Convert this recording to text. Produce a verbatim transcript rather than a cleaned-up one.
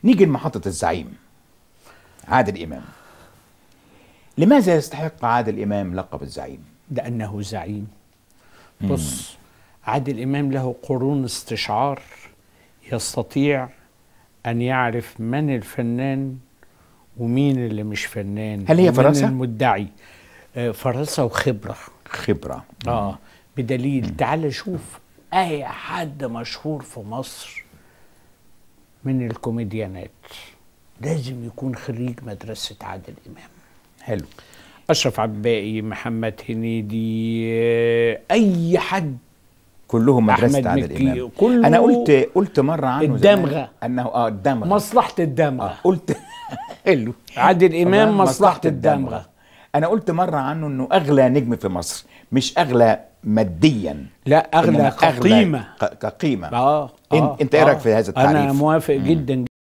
نيجي لمحطة الزعيم عادل إمام. لماذا يستحق عادل إمام لقب الزعيم؟ لأنه زعيم. بص، عادل إمام له قرون استشعار، يستطيع أن يعرف من الفنان ومين اللي مش فنان. هل هي فراسة؟ المدعي آه فراسة وخبرة. خبرة. آه بدليل مم. تعال شوف أي حد مشهور في مصر من الكوميديانات لازم يكون خريج مدرسة عادل إمام. حلو. أشرف عباقي، محمد هنيدي، أي حد، كلهم مدرسة عادل إمام. كله أنا قلت قلت مرة عنه الدمغة أنه آه الدمغة، مصلحة الدمغة. آه قلت حلو. عادل إمام مصلحة الدمغة. أنا قلت مرة عنه أنه أغلى نجم في مصر، مش أغلى ماديا، لا أغلى كقيمة. كقيمة. آه أنت إيه رأيك في هذا التعريف؟ أنا موافق مم. جدا.